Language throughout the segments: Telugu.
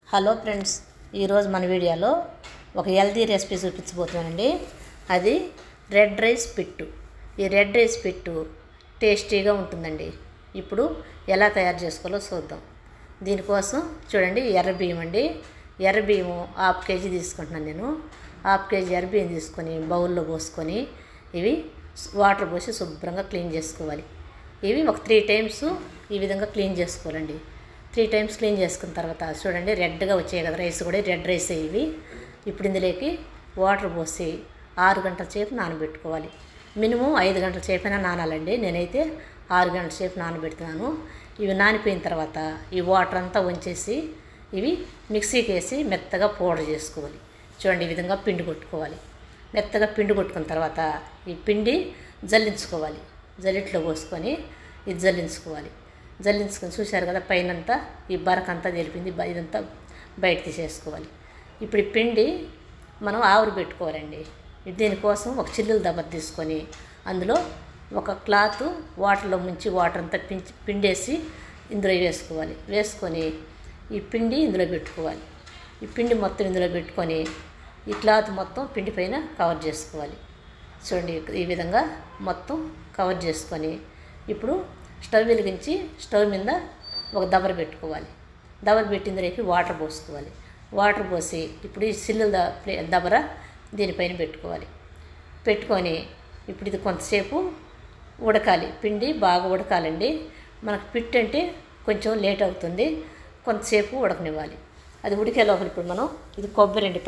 హలో ఫ్రెండ్స్, ఈరోజు మన వీడియోలో ఒక హెల్తీ రెసిపీ చూపించబోతున్నానండి. అది రెడ్ రైస్ పిట్టు. ఈ రెడ్ రైస్ పిట్టు టేస్టీగా ఉంటుందండి. ఇప్పుడు ఎలా తయారు చేసుకోవాలో చూద్దాం. దీనికోసం చూడండి, ఎర్ర బియ్యం అండి. ఎర్ర బియ్యం 1/2 కేజీ తీసుకుంటున్నాను నేను. 1/2 కేజీ ఎర్ర బియ్యం తీసుకొని బౌల్లో పోసుకొని ఇవి వాటర్ పోసి శుభ్రంగా క్లీన్ చేసుకోవాలి. ఇవి ఒక 3 టైమ్స్ ఈ విధంగా క్లీన్ చేసుకోవాలండి. 3 టైమ్స్ క్లీన్ చేసుకున్న తర్వాత చూడండి, రెడ్గా వచ్చాయి కదా రైస్, కూడా రెడ్ రైస్ ఇవి. ఇప్పుడు ఇందులోకి వాటర్ పోసి 6 గంటల సేపు నానబెట్టుకోవాలి. మినిమం 5 గంటల సేపైనా నానాలండి. నేనైతే 6 గంటల సేపు నానబెడుతున్నాను. ఇవి నానిపోయిన తర్వాత ఈ వాటర్ అంతా వంచేసి ఇవి మిక్సీకి వేసి మెత్తగా పౌడర్ చేసుకోవాలి. చూడండి, ఈ విధంగా పిండి కొట్టుకోవాలి. మెత్తగా పిండి కొట్టుకున్న తర్వాత ఈ పిండి జల్లించుకోవాలి. జల్లిట్లో పోసుకొని ఇది జల్లించుకోవాలి. జల్లించుకొని చూశారు కదా, పైనంతా ఈ బరకంతా తెలిపింది, ఇదంతా బయట తీసేసుకోవాలి. ఇప్పుడు ఈ పిండి మనం ఆవిరి పెట్టుకోవాలండి. దీనికోసం ఒక చిల్లుల దెబ్బ తీసుకొని అందులో ఒక క్లాత్ వాటర్లో ముంచి వాటర్ అంతా పిండేసి ఇందులో వేసుకోవాలి. వేసుకొని ఈ పిండి ఇందులో పెట్టుకోవాలి. ఈ పిండి మొత్తం ఇందులో పెట్టుకొని ఈ క్లాత్ మొత్తం పిండి పైన కవర్ చేసుకోవాలి. చూడండి, ఈ విధంగా మొత్తం కవర్ చేసుకొని ఇప్పుడు స్టవ్ వెలిగించి స్టవ్ మీద ఒక దబర పెట్టుకోవాలి. దబర పెట్టి ఇందులోకి వాటర్ పోసుకోవాలి. వాటర్ పోసి ఇప్పుడు ఈ సిల్లుల దబర దీనిపైన పెట్టుకోవాలి. పెట్టుకొని ఇప్పుడు ఇది కొంతసేపు ఉడకాలి. పిండి బాగా ఉడకాలండి. మనకు పిట్టు అంటే కొంచెం లేట్ అవుతుంది, కొంతసేపు ఉడకనివ్వాలి. అది ఉడికే లోపల ఇప్పుడు మనం ఇది కొబ్బరి అండి,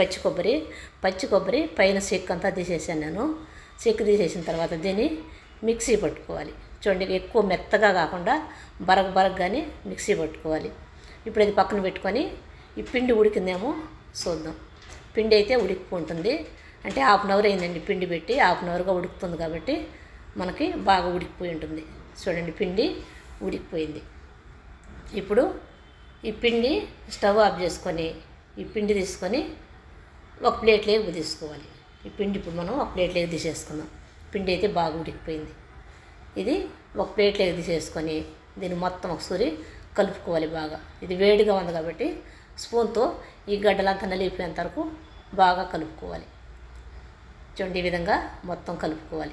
పచ్చి కొబ్బరి పైన చెక్కు అంతా తీసేసాను నేను. చెక్కు తీసేసిన తర్వాత దీన్ని మిక్సీ పట్టుకోవాలి. చూడండి, ఎక్కువ మెత్తగా కాకుండా బరగగానే మిక్సీ పట్టుకోవాలి. ఇప్పుడు ఇది పక్కన పెట్టుకొని ఈ పిండి ఉడికిందేమో చూద్దాం. పిండి అయితే ఉడికిపోతుంది, అంటే 1/2 అవర్ అయిందండి పిండి పెట్టి. 1/2 అవర్గా ఉడుకుతుంది కాబట్టి మనకి బాగా ఉడికిపోయి ఉంటుంది. చూడండి, పిండి ఉడికిపోయింది. ఇప్పుడు ఈ పిండి స్టవ్ ఆఫ్ చేసుకొని ఈ పిండి తీసుకొని ఒక ప్లేట్లోకి తీసుకోవాలి. ఈ పిండి ఇప్పుడు మనం ఒక ప్లేట్లోకి తీసేసుకుందాం. పిండి అయితే బాగా ఉడికిపోయింది. ఇది ఒక ప్లేట్లోకి తీసేసుకొని దీన్ని మొత్తం ఒకసారి కలుపుకోవాలి బాగా. ఇది వేడిగా ఉంది కాబట్టి స్పూన్తో ఈ గడ్డలంతా నలిగిపోయేంత వరకు బాగా కలుపుకోవాలి. చూడండి, ఈ విధంగా మొత్తం కలుపుకోవాలి.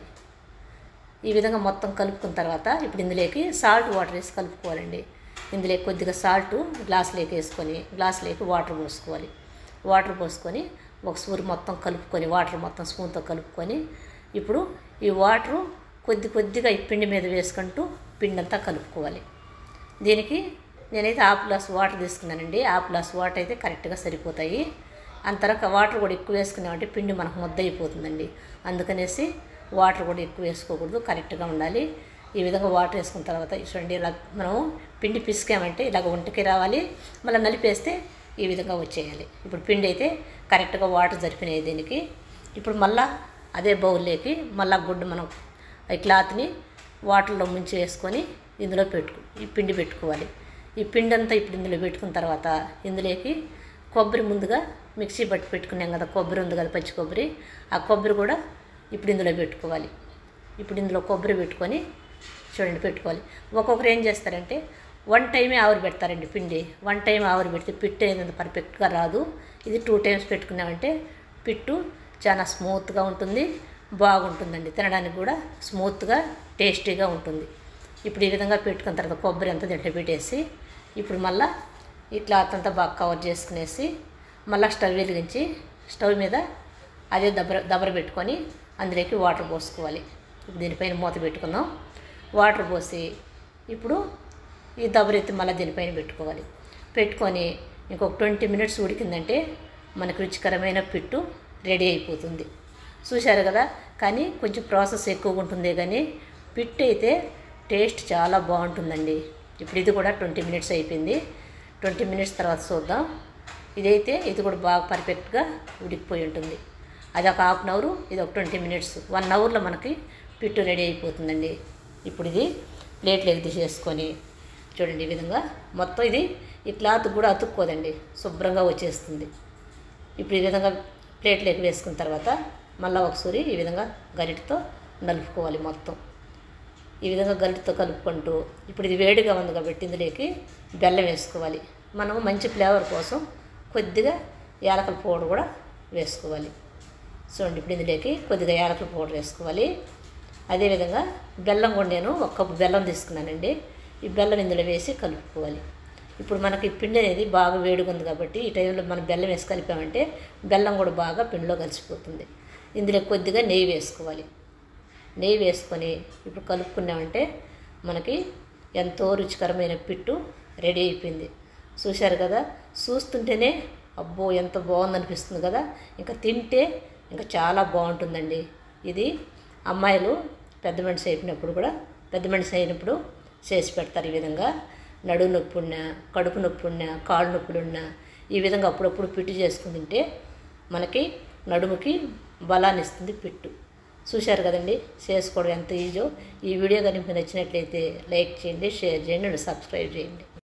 ఈ విధంగా మొత్తం కలుపుకున్న తర్వాత ఇప్పుడు ఇందులోకి సాల్ట్ వాటర్ వేసి కలుపుకోవాలండి. ఇందులో కొద్దిగా సాల్ట్ గ్లాసులోకి వేసుకొని గ్లాసులోకి వాటర్ పోసుకోవాలి. వాటర్ పోసుకొని ఒకసారి మొత్తం కలుపుకొని వాటర్ మొత్తం స్పూన్తో కలుపుకొని ఇప్పుడు ఈ వాటరు కొద్దిగా ఈ పిండి మీద వేసుకుంటూ పిండి అంతా కలుపుకోవాలి. దీనికి నేనైతే 1/2 గ్లాస్ వాటర్ తీసుకున్నానండి. 1/2 గ్లాస్ వాటర్ అయితే కరెక్ట్గా సరిపోతాయి. అంతరక వాటర్ కూడా ఎక్కువ వేసుకున్నామంటే పిండి మనకు ముద్ద అయిపోతుందండి. అందుకనేసి వాటర్ కూడా ఎక్కువ వేసుకోకూడదు, కరెక్ట్గా ఉండాలి. ఈ విధంగా వాటర్ వేసుకున్న తర్వాత చూడండి, ఇలా మనం పిండి పిసికామంటే ఇలాగ ఒంటికి రావాలి. మళ్ళీ నలిపేస్తే ఈ విధంగా వచ్చేయాలి. ఇప్పుడు పిండి అయితే కరెక్ట్గా వాటర్ జరిపినాయి దీనికి. ఇప్పుడు మళ్ళీ అదే బౌల్లోకి మళ్ళీ గుడ్డు మనం ఈ క్లాత్ని వాటర్లో ముంచి వేసుకొని ఇందులో ఈ పిండి పెట్టుకోవాలి. ఈ పిండి అంతా ఇప్పుడు ఇందులో పెట్టుకున్న తర్వాత ఇందులోకి కొబ్బరి ముందుగా మిక్సీ పట్టి పెట్టుకున్నాం కదా, కొబ్బరి ఉంది కదా, పచ్చి కొబ్బరి. ఆ కొబ్బరి కూడా ఇప్పుడు ఇందులో పెట్టుకోవాలి. ఇప్పుడు ఇందులో కొబ్బరి పెట్టుకొని చూడండి పెట్టుకోవాలి. ఒక్కొక్కరు ఏం చేస్తారంటే 1 టైమే ఆవిరి పెడతారండి పిండి. 1 టైం ఆవిరి పెడితే పిట్టు అనేది పర్ఫెక్ట్గా రాదు. ఇది 2 టైమ్స్ పెట్టుకున్నామంటే పిట్టు చాలా స్మూత్గా ఉంటుంది, బాగుంటుందండి. తినడానికి కూడా స్మూత్గా టేస్టీగా ఉంటుంది. ఇప్పుడు ఈ విధంగా పెట్టుకున్న తర్వాత కొబ్బరి అంతా దీంట్లో పెట్టేసి ఇప్పుడు మళ్ళీ ఈ క్లాత్ అంతా బాగా కవర్ చేసుకునేసి మళ్ళీ స్టవ్ వెలిగించి స్టవ్ మీద అదే దబర పెట్టుకొని అందులోకి వాటర్ పోసుకోవాలి. ఇప్పుడు దీనిపైన మూత పెట్టుకుందాం. వాటర్ పోసి ఇప్పుడు ఈ దబర ఎత్తి మళ్ళీ దీనిపైన పెట్టుకోవాలి. పెట్టుకొని ఇంకొక 20 మినిట్స్ ఉడికిందంటే మనకు రుచికరమైన పిట్టు రెడీ అయిపోతుంది. చూశారు కదా, కానీ కొంచెం ప్రాసెస్ ఎక్కువగా ఉంటుంది, కానీ పిట్టు అయితే టేస్ట్ చాలా బాగుంటుందండి. ఇప్పుడు ఇది కూడా 20 మినిట్స్ అయిపోయింది. 20 మినిట్స్ తర్వాత చూద్దాం. ఇది కూడా బాగా పర్ఫెక్ట్గా ఉడికిపోయి ఉంటుంది. అది ఒక 1/2 అవర్, ఇది ఒక 20 మినిట్స్, 1 అవర్లో మనకి పిట్టు రెడీ అయిపోతుందండి. ఇప్పుడు ఇది ప్లేట్లోకి తీసేసుకొని చూడండి, ఈ విధంగా మొత్తం ఇది ఈ క్లాత్ కూడా అతుక్కోదండి, శుభ్రంగా వచ్చేస్తుంది. ఇప్పుడు ఈ విధంగా ప్లేట్లోకి వేసుకున్న తర్వాత మళ్ళీ ఒకసారి ఈ విధంగా గరిటతో నలుపుకోవాలి మొత్తం. ఈ విధంగా గరిటతో కలుపుకుంటూ ఇప్పుడు ఇది వేడిగా ఉంది కాబట్టి ఇందులోకి బెల్లం వేసుకోవాలి. మనం మంచి ఫ్లేవర్ కోసం కొద్దిగా యాలకుల పౌడర్ కూడా వేసుకోవాలి. చూడండి, ఇప్పుడు ఇందులోకి కొద్దిగా యాలకుల పౌడర్ వేసుకోవాలి. అదేవిధంగా బెల్లం కూడా నేను 1 కప్పు బెల్లం తీసుకున్నానండి. ఈ బెల్లం ఇందులో వేసి కలుపుకోవాలి. ఇప్పుడు మనకి పిండి అనేది బాగా వేడిగా ఉంది కాబట్టి ఈ టైంలో మనం బెల్లం వేసి కలిపామంటే బెల్లం కూడా బాగా పిండిలో కలిసిపోతుంది. ఇందులో కొద్దిగా నెయ్యి వేసుకోవాలి. నెయ్యి వేసుకొని ఇప్పుడు కలుపుకున్నామంటే మనకి ఎంతో రుచికరమైన పిట్టు రెడీ అయిపోయింది. చూశారు కదా, చూస్తుంటేనే అబ్బో ఎంత బాగుందనిపిస్తుంది కదా. ఇంకా తింటే ఇంకా చాలా బాగుంటుందండి. ఇది అమ్మాయిలు పెద్ద మనిషి అయినప్పుడు చేసి పెడతారు. ఈ విధంగా నడుము నొప్పి ఉన్నా, కడుపు నొప్పి ఉన్నా, కాళ్ళు నొప్పులు ఉన్నా ఈ విధంగా అప్పుడప్పుడు పిట్టు చేసుకుని తింటే మనకి నడుముకి బలాన్ని ఇస్తుంది పిట్టు. చూశారు కదండి, చేసుకోవడం ఎంత ఈజో. ఈ వీడియో కనుక మీకు నచ్చినట్లయితే లైక్ చేయండి, షేర్ చేయండి, సబ్స్క్రైబ్ చేయండి.